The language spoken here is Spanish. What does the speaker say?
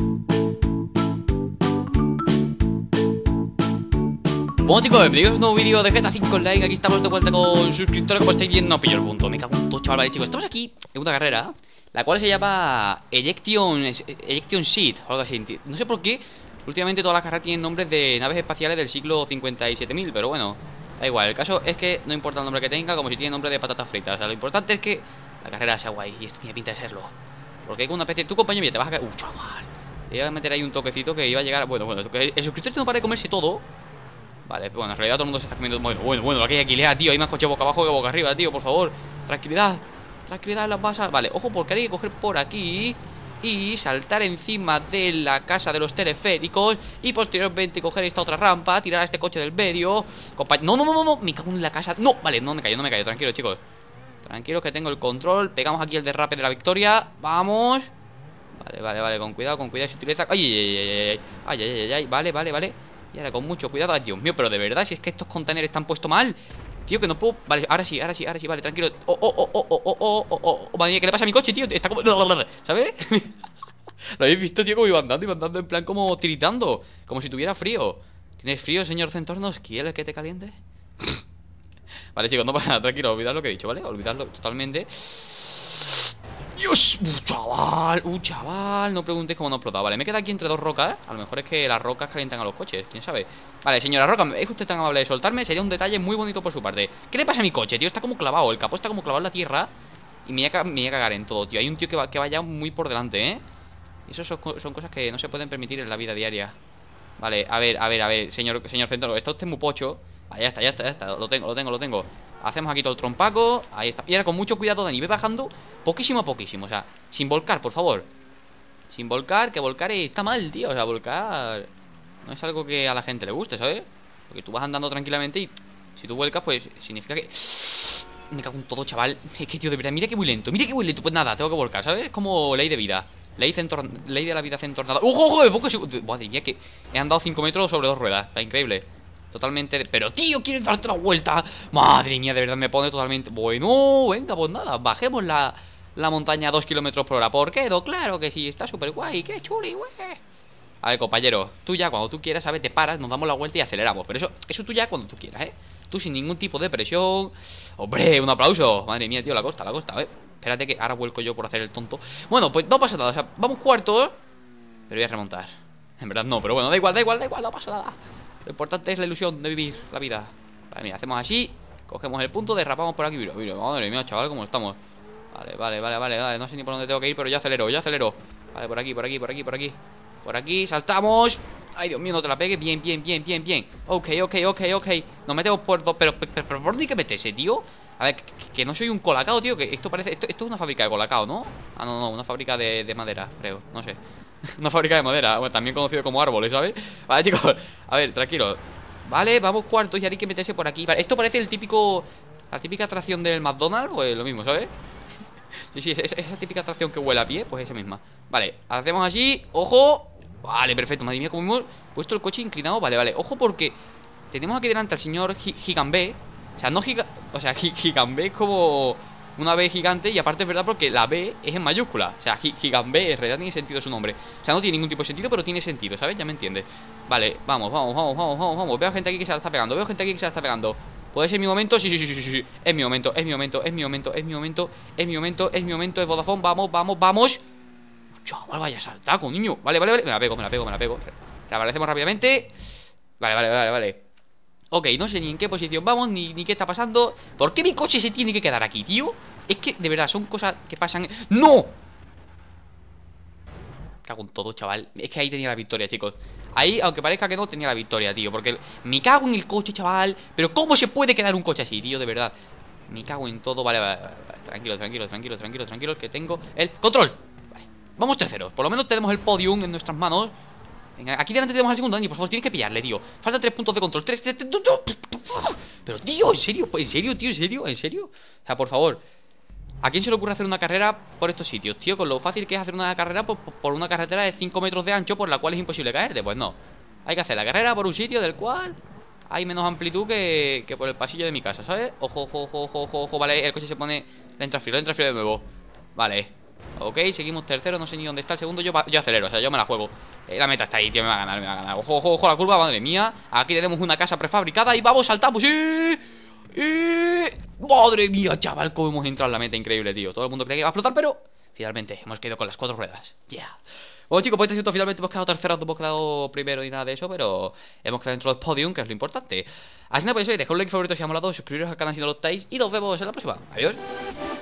Bueno chicos, bienvenidos a un nuevo vídeo de GTA 5 Online. Aquí estamos de vuelta con suscriptores. Como estáis viendo, no pillo el punto. Me cago en todo, chaval. Vale chicos, estamos aquí en una carrera la cual se llama Ejection Seat o algo así. No sé por qué últimamente todas las carreras tienen nombres de naves espaciales del siglo 57.000, pero bueno, da igual. El caso es que no importa el nombre que tenga, como si tiene nombre de patatas fritas. O sea, lo importante es que la carrera sea guay. Y esto tiene pinta de serlo, porque hay como una especie de... Tu compañero, mira, te vas a caer... chaval. Le iba a meter ahí un toquecito que iba a llegar... Bueno, el suscriptor no para de comerse todo. Vale, bueno, en realidad todo el mundo se está comiendo... Bueno, aquí hay agilidad, tío. Hay más coche boca abajo que boca arriba, tío, por favor. Tranquilidad, tranquilidad en las basas. Vale, ojo, porque hay que coger por aquí y saltar encima de la casa de los teleféricos. Y posteriormente coger esta otra rampa, tirar a este coche del medio. No, me cago en la casa. No, vale, no me callo, tranquilos, chicos. Tranquilos que tengo el control. Pegamos aquí el derrape de la victoria. Vamos. Vale, con cuidado, sutileza. Ay, vale. Y ahora con mucho cuidado. Ay, Dios mío, pero de verdad, si es que estos contenedores están puestos mal. Tío, que no puedo... Vale, ahora sí, vale, tranquilo. Madre mía, ¿qué le pasa a mi coche, tío? Está como... ¿Sabes? ¿Lo habéis visto, tío? Como iba andando en plan como tiritando, como si tuviera frío. ¿Tienes frío, señor Centornos? ¿Quieres que te caliente? Vale, chicos, no pasa nada, tranquilo, olvidad lo que he dicho, ¿vale? Olvidadlo totalmente. Dios, chaval, no preguntes cómo no explota. Vale, me queda aquí entre dos rocas. A lo mejor es que las rocas calientan a los coches, quién sabe. Vale, señora Roca, ¿es usted tan amable de soltarme? Sería un detalle muy bonito por su parte. ¿Qué le pasa a mi coche, tío? Está como clavado, el capó está como clavado en la tierra. Y me voy a cagar en todo, tío. Hay un tío que va ya muy por delante, ¿eh? Y eso son cosas que no se pueden permitir en la vida diaria. Vale, a ver, señor Centro, está usted muy pocho. Ah, ya está, lo tengo. Hacemos aquí todo el trompaco. Ahí está, y ahora con mucho cuidado, Dani, ve bajando poquísimo a poquísimo, o sea, sin volcar, por favor. Sin volcar, que volcar está mal, tío. O sea, volcar no es algo que a la gente le guste, ¿sabes? Porque tú vas andando tranquilamente y si tú vuelcas, pues significa que... Me cago en todo, chaval. Es que, tío, de verdad, mira que muy lento. Pues nada, tengo que volcar, ¿sabes? Es como ley de vida. Ley de la vida centornada. ¡Ojo! Madre mía, que he andado 5 metros sobre dos ruedas. Está increíble. Totalmente... Pero, tío, ¿quieres darte la vuelta? Madre mía, de verdad, me pone totalmente... Bueno, venga, pues nada. Bajemos la montaña a 2 kilómetros por hora. ¿Por qué? Claro que sí, está súper guay. ¡Qué chuli, güey! A ver, compañero, tú ya cuando tú quieras, ¿sabes? Te paras, nos damos la vuelta y aceleramos. Pero eso tú ya cuando tú quieras, ¿eh? Tú sin ningún tipo de presión. ¡Hombre, un aplauso! Madre mía, tío, la costa, espérate que ahora vuelco yo por hacer el tonto. Bueno, pues no pasa nada, o sea, vamos cuartos. Pero voy a remontar. En verdad no, pero bueno, da igual, no pasa nada. Lo importante es la ilusión de vivir la vida. Vale, mira, hacemos así. Cogemos el punto, derrapamos por aquí. Mira, madre mía, chaval, cómo estamos. Vale, no sé ni por dónde tengo que ir, pero yo acelero. Vale, por aquí. Por aquí, saltamos. Ay, Dios mío, no te la pegues. Bien. Ok. Nos metemos por dos. Pero ¿por dónde que meterse, tío? A ver, que no soy un colacao, tío. Que esto parece... Esto es una fábrica de colacao, ¿no? Ah, no, una fábrica de madera, creo. No sé. Una fábrica de madera, bueno, también conocido como árboles, ¿sabes? Vale, chicos, a ver, tranquilo. Vale, vamos cuartos y ahora hay que meterse por aquí. Vale, esto parece la típica atracción del McDonald's. Pues lo mismo, ¿sabes? Sí, esa típica atracción que huele a pie. Pues esa misma. Vale, hacemos así, ojo. Vale, perfecto, madre mía, como hemos puesto el coche inclinado. Vale, ojo porque tenemos aquí delante al señor Gigambé. O sea, no Gigambé es como una B gigante. Y aparte es verdad porque la B es en mayúscula. O sea, Gigambé en realidad tiene sentido su nombre. O sea, no tiene ningún tipo de sentido, pero tiene sentido, ¿sabes? Ya me entiendes. Vale, vamos. Veo gente aquí que se la está pegando. ¿Puede ser mi momento? Sí. Es mi momento. Es Vodafone, vamos. Chaval, vaya saltaco, niño. Vale. Me la pego. Reaparecemos rápidamente. Vale. Ok, no sé ni en qué posición vamos, ni qué está pasando. ¿Por qué mi coche se tiene que quedar aquí, tío? Es que, de verdad, son cosas que pasan... ¡No! Cago en todo, chaval. Es que ahí tenía la victoria, chicos. Ahí, aunque parezca que no, tenía la victoria, tío. Porque me cago en el coche, chaval. Pero ¿cómo se puede quedar un coche así, tío? De verdad. Me cago en todo. Vale. Tranquilo, que tengo el control. Vale. Vamos terceros. Por lo menos tenemos el podium en nuestras manos. Venga, aquí delante tenemos al segundo, Dani, por favor, tienes que pillarle, tío. Faltan 3 puntos de control. 3. Pero, tío, ¿en serio? ¿En serio? O sea, por favor. ¿A quién se le ocurre hacer una carrera por estos sitios, tío? Con lo fácil que es hacer una carrera por una carretera de 5 metros de ancho por la cual es imposible caerte. Pues no. Hay que hacer la carrera por un sitio del cual hay menos amplitud que por el pasillo de mi casa, ¿sabes? Ojo. Vale, el coche se pone... Le entra frío de nuevo. Vale. Ok, seguimos tercero, no sé ni dónde está el segundo. Yo acelero, o sea, yo me la juego. La meta está ahí, tío, me va a ganar, me va a ganar. Ojo, ojo, ojo, la curva, madre mía. Aquí le demos una casa prefabricada y vamos, saltamos. ¡Sí! Madre mía, chaval, cómo hemos entrado en la meta, increíble, tío. Todo el mundo creía que iba a explotar, pero finalmente hemos quedado con las 4 ruedas. Yeah. Bueno, chicos, pues esto finalmente hemos quedado terceros, no hemos quedado primero ni nada de eso, pero hemos quedado dentro del podium, que es lo importante. Así que, pues, dejad un like favorito si os ha molado, suscribiros al canal si no lo estáis y nos vemos en la próxima. Adiós.